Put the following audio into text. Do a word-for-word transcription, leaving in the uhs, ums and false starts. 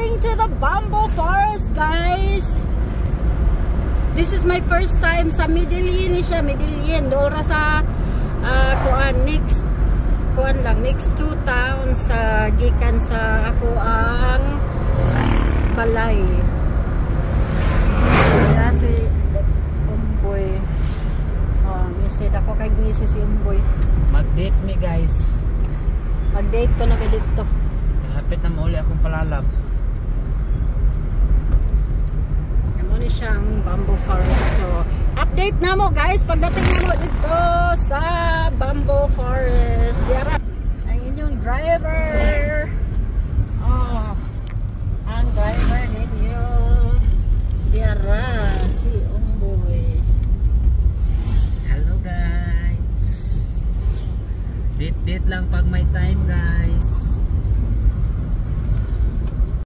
going to the bamboo forest, guys. This is my first time sa Medellin siya, Medellin. Dora sa uh, kuan next kuan lang next two towns sa uh, gikan sa ako ang balay. Kaya si Umboy. Oh, misid ako kay busy si Umboy. Mag-date me, guys. Mag-date ko na ka dito. Hapit na mauli akong palalab. Ano siyang bamboo forest. So, update na mo, guys, pagdating na mo dito sa bamboo forest. Diara ang inyong driver.